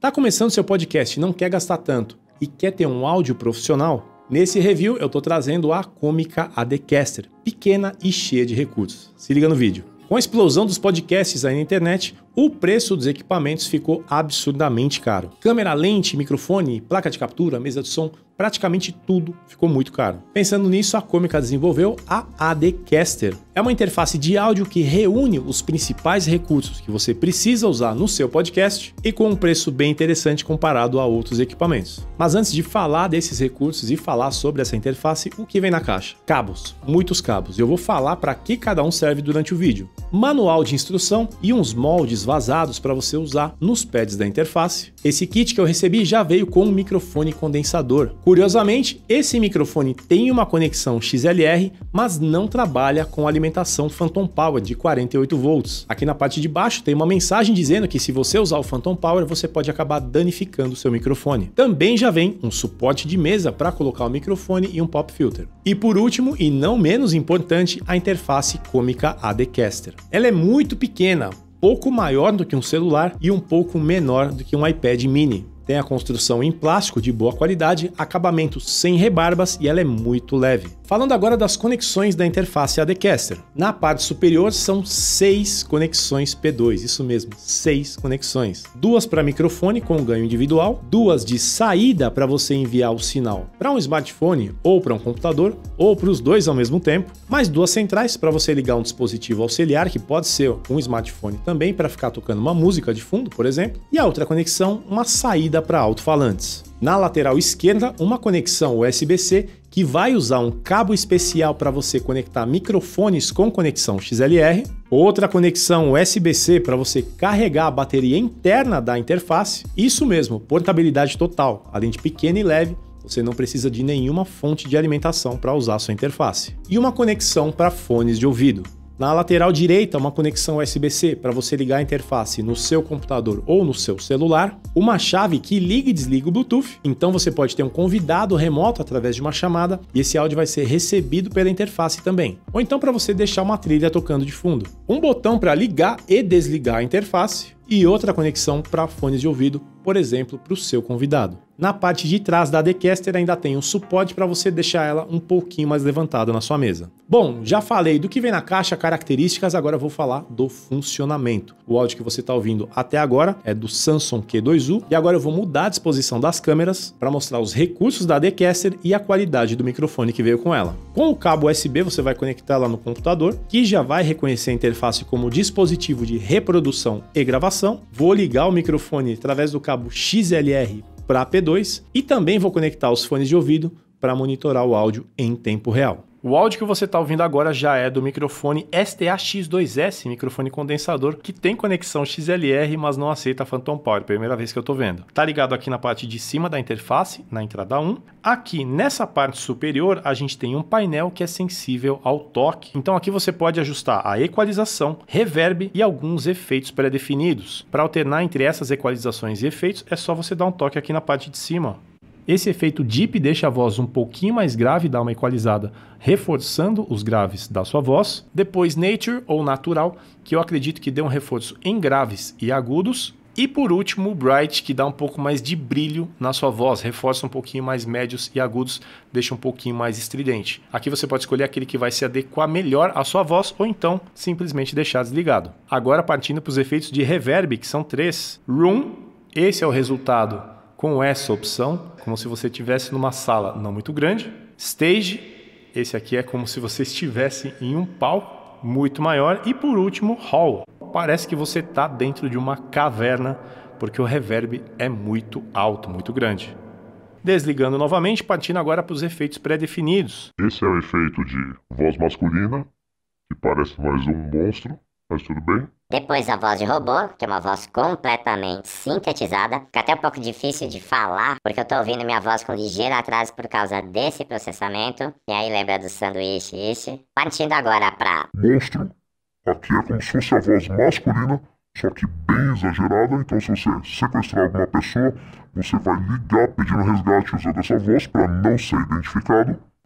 Tá começando seu podcast e não quer gastar tanto e quer ter um áudio profissional? Nesse review eu tô trazendo a Komica ADcaster, pequena e cheia de recursos. Se liga no vídeo. Com a explosão dos podcasts aí na internet, o preço dos equipamentos ficou absurdamente caro. Câmera, lente, microfone, placa de captura, mesa de som, praticamente tudo ficou muito caro. Pensando nisso, a Komica desenvolveu a ADcaster. É uma interface de áudio que reúne os principais recursos que você precisa usar no seu podcast e com um preço bem interessante comparado a outros equipamentos. Mas antes de falar desses recursos e falar sobre essa interface, o que vem na caixa? Cabos, muitos cabos. Eu vou falar para que cada um serve durante o vídeo. Manual de instrução e uns moldes vazados para você usar nos pads da interface. Esse kit que eu recebi já veio com um microfone condensador. Curiosamente, esse microfone tem uma conexão XLR, mas não trabalha com alimentação Phantom Power de 48 volts. Aqui na parte de baixo tem uma mensagem dizendo que se você usar o Phantom Power, você pode acabar danificando o seu microfone. Também já vem um suporte de mesa para colocar o microfone e um pop filter. E por último, e não menos importante, a interface Komica ADcaster. Ela é muito pequena, pouco maior do que um celular e um pouco menor do que um iPad mini. Tem a construção em plástico de boa qualidade, acabamento sem rebarbas e ela é muito leve. Falando agora das conexões da interface ADcaster. Na parte superior são 6 conexões P2, isso mesmo, 6 conexões. 2 para microfone com ganho individual, 2 de saída para você enviar o sinal para um smartphone ou para um computador, ou para os dois ao mesmo tempo, mais 2 centrais para você ligar um dispositivo auxiliar, que pode ser um smartphone também para ficar tocando uma música de fundo, por exemplo, e a outra conexão, uma saída para alto-falantes. Na lateral esquerda, uma conexão USB-C que vai usar um cabo especial para você conectar microfones com conexão XLR, outra conexão USB-C para você carregar a bateria interna da interface, isso mesmo, portabilidade total, além de pequena e leve, você não precisa de nenhuma fonte de alimentação para usar a sua interface. E uma conexão para fones de ouvido. Na lateral direita, uma conexão USB-C para você ligar a interface no seu computador ou no seu celular, uma chave que liga e desliga o Bluetooth, então você pode ter um convidado remoto através de uma chamada e esse áudio vai ser recebido pela interface também. Ou então para você deixar uma trilha tocando de fundo. Um botão para ligar e desligar a interface e outra conexão para fones de ouvido, por exemplo, para o seu convidado. Na parte de trás da ADcaster ainda tem um suporte para você deixar ela um pouquinho mais levantada na sua mesa. Bom, já falei do que vem na caixa, características, agora eu vou falar do funcionamento. O áudio que você está ouvindo até agora é do Samson Q2U e agora eu vou mudar a disposição das câmeras para mostrar os recursos da ADcaster e a qualidade do microfone que veio com ela. Com o cabo USB você vai conectar lá no computador, que já vai reconhecer a interface como dispositivo de reprodução e gravação. Vou ligar o microfone através do cabo XLR para P2 e também vou conectar os fones de ouvido para monitorar o áudio em tempo real. O áudio que você está ouvindo agora já é do microfone STA-X2S, microfone condensador, que tem conexão XLR, mas não aceita Phantom Power, primeira vez que eu estou vendo. Tá ligado aqui na parte de cima da interface, na entrada 1. Aqui nessa parte superior a gente tem um painel que é sensível ao toque. Então aqui você pode ajustar a equalização, reverb e alguns efeitos pré-definidos. Para alternar entre essas equalizações e efeitos é só você dar um toque aqui na parte de cima. Esse efeito deep deixa a voz um pouquinho mais grave, dá uma equalizada, reforçando os graves da sua voz. Depois nature ou natural, que eu acredito que dê um reforço em graves e agudos. E por último o bright, que dá um pouco mais de brilho na sua voz, reforça um pouquinho mais médios e agudos, deixa um pouquinho mais estridente. Aqui você pode escolher aquele que vai se adequar melhor à sua voz ou então simplesmente deixar desligado. Agora partindo para os efeitos de reverb, que são 3. Room, esse é o resultado com essa opção, como se você estivesse numa sala não muito grande. Stage, esse aqui é como se você estivesse em um palco muito maior. E por último, Hall. Parece que você está dentro de uma caverna, porque o reverb é muito alto, muito grande. Desligando novamente, partindo agora para os efeitos pré-definidos. Esse é o efeito de voz masculina, que parece mais um monstro, mas tudo bem. Depois a voz de robô, que é uma voz completamente sintetizada. Fica até um pouco difícil de falar, porque eu tô ouvindo minha voz com ligeiro atraso por causa desse processamento. E aí lembra do sanduíche, isso. Partindo agora pra... Monstro. Aqui é como se fosse a voz masculina, só que bem exagerada. Então se você sequestrar alguma pessoa, você vai ligar pedindo resgate usando essa voz para não ser identificado.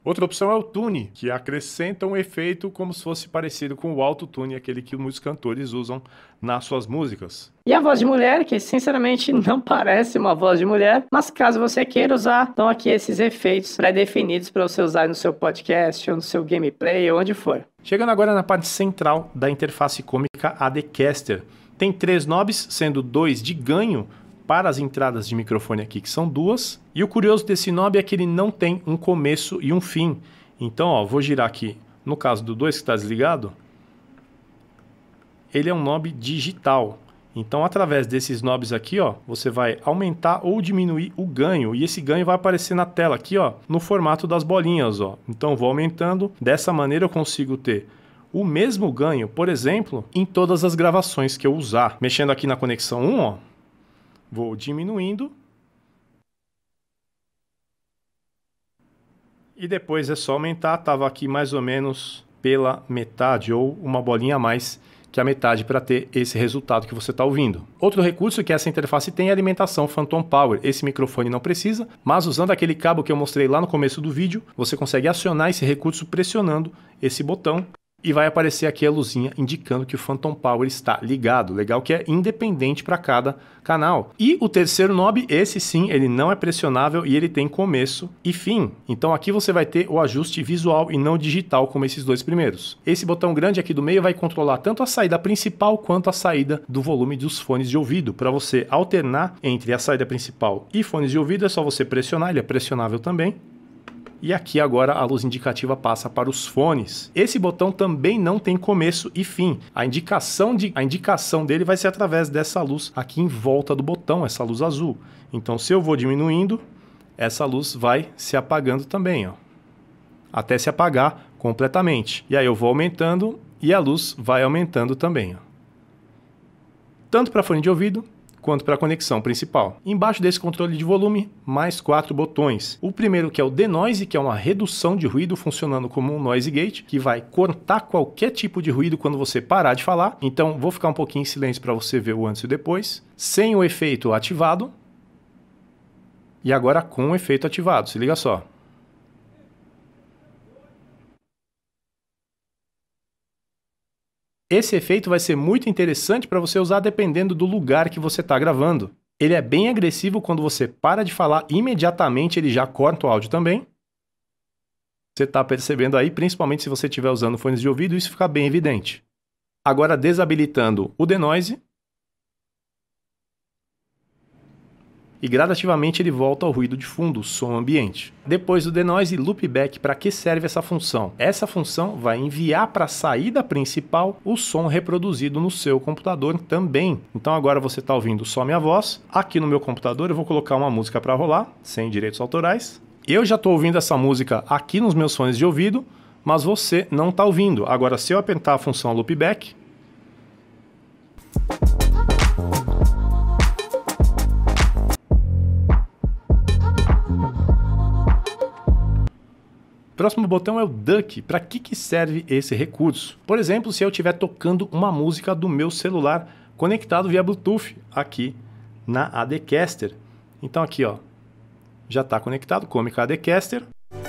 Outra opção é o Tune, que acrescenta um efeito como se fosse parecido com o Auto-Tune, aquele que muitos cantores usam nas suas músicas. E a voz de mulher, que sinceramente não parece uma voz de mulher, mas caso você queira usar, estão aqui esses efeitos pré-definidos para você usar no seu podcast, ou no seu gameplay, ou onde for. Chegando agora na parte central da interface cômica ADcaster. Tem 3 knobs, sendo 2 de ganho para as entradas de microfone aqui, que são 2. E o curioso desse knob é que ele não tem um começo e um fim. Então, ó, vou girar aqui. No caso do 2 que está desligado, ele é um knob digital. Então, através desses knobs aqui, ó, você vai aumentar ou diminuir o ganho. E esse ganho vai aparecer na tela aqui, ó, no formato das bolinhas, ó. Então, eu vou aumentando. Dessa maneira, eu consigo ter o mesmo ganho, por exemplo, em todas as gravações que eu usar. Mexendo aqui na conexão 1, ó, vou diminuindo. E depois é só aumentar. Estava aqui mais ou menos pela metade, ou uma bolinha a mais que a metade, para ter esse resultado que você está ouvindo. Outro recurso que essa interface tem é a alimentação Phantom Power. Esse microfone não precisa, mas usando aquele cabo que eu mostrei lá no começo do vídeo, você consegue acionar esse recurso pressionando esse botão. E vai aparecer aqui a luzinha indicando que o Phantom Power está ligado. Legal que é independente para cada canal. E o terceiro knob, esse sim, ele não é pressionável e ele tem começo e fim. Então aqui você vai ter o ajuste visual e não digital como esses dois primeiros. Esse botão grande aqui do meio vai controlar tanto a saída principal quanto a saída do volume dos fones de ouvido. Para você alternar entre a saída principal e fones de ouvido é só você pressionar, ele é pressionável também. E aqui agora a luz indicativa passa para os fones. Esse botão também não tem começo e fim. A indicação dele vai ser através dessa luz aqui em volta do botão, essa luz azul. Então se eu vou diminuindo, essa luz vai se apagando também, ó, até se apagar completamente. E aí eu vou aumentando e a luz vai aumentando também, ó, tanto para fone de ouvido quanto para a conexão principal. Embaixo desse controle de volume, mais 4 botões. O primeiro que é o Denoise, que é uma redução de ruído funcionando como um noise gate, que vai cortar qualquer tipo de ruído quando você parar de falar. Então vou ficar um pouquinho em silêncio para você ver o antes e o depois. Sem o efeito ativado. E agora com o efeito ativado, se liga só. Esse efeito vai ser muito interessante para você usar dependendo do lugar que você está gravando. Ele é bem agressivo quando você para de falar, imediatamente ele já corta o áudio também. Você está percebendo aí, principalmente se você estiver usando fones de ouvido, isso fica bem evidente. Agora desabilitando o Denoise. E gradativamente ele volta ao ruído de fundo, o som ambiente. Depois do Denoise, Loopback. Para que serve essa função? Essa função vai enviar para a saída principal o som reproduzido no seu computador também. Então agora você está ouvindo só minha voz. Aqui no meu computador eu vou colocar uma música para rolar, sem direitos autorais. Eu já estou ouvindo essa música aqui nos meus fones de ouvido, mas você não está ouvindo. Agora se eu apertar a função Loopback, próximo botão é o Duck. Para que serve esse recurso? Por exemplo, se eu estiver tocando uma música do meu celular conectado via Bluetooth aqui na ADcaster. Então aqui, ó, já está conectado, Cômica ADcaster.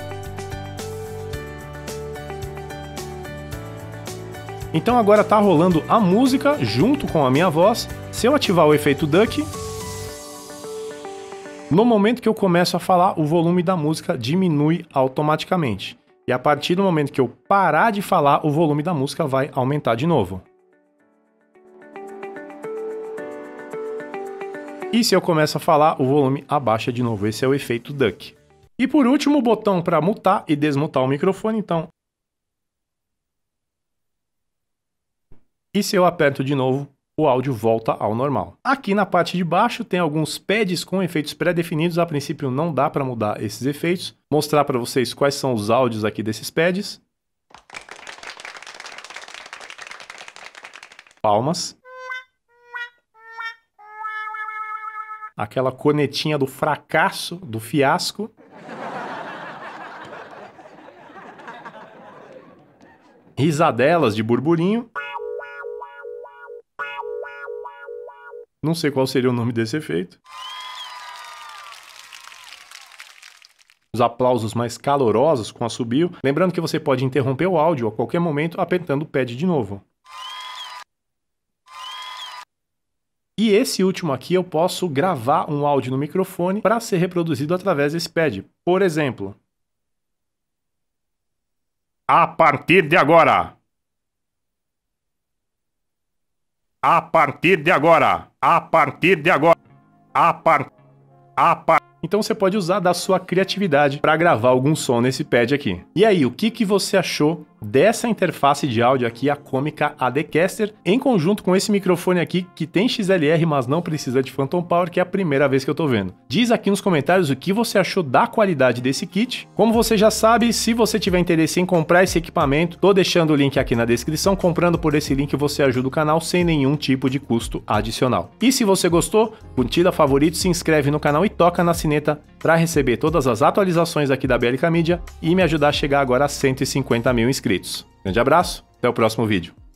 Então agora está rolando a música junto com a minha voz. Se eu ativar o efeito Duck, no momento que eu começo a falar, o volume da música diminui automaticamente. E a partir do momento que eu parar de falar, o volume da música vai aumentar de novo. E se eu começo a falar, o volume abaixa de novo. Esse é o efeito Duck. E por último, o botão para mutar e desmutar o microfone. Então, e se eu aperto de novo, o áudio volta ao normal. Aqui na parte de baixo tem alguns pads com efeitos pré-definidos. A princípio não dá para mudar esses efeitos. Vou mostrar para vocês quais são os áudios aqui desses pads. Palmas. Aquela cornetinha do fracasso, do fiasco. Risadelas de burburinho. Não sei qual seria o nome desse efeito. os aplausos mais calorosos com assobio. Lembrando que você pode interromper o áudio a qualquer momento apertando o pad de novo. E esse último aqui eu posso gravar um áudio no microfone para ser reproduzido através desse pad. Por exemplo, a partir de agora. A partir de agora. A partir de agora. Então você pode usar da sua criatividade para gravar algum som nesse pad aqui. E aí, o que você achou dessa interface de áudio aqui, a Comica ADcaster, em conjunto com esse microfone aqui, que tem XLR, mas não precisa de Phantom Power, que é a primeira vez que eu tô vendo. Diz aqui nos comentários o que você achou da qualidade desse kit. Como você já sabe, se você tiver interesse em comprar esse equipamento, tô deixando o link aqui na descrição. Comprando por esse link, você ajuda o canal sem nenhum tipo de custo adicional. E se você gostou, curtida, favorito, se inscreve no canal e toca na sineta para receber todas as atualizações aqui da BLK Media e me ajudar a chegar agora a 150 mil inscritos. Grande abraço, até o próximo vídeo.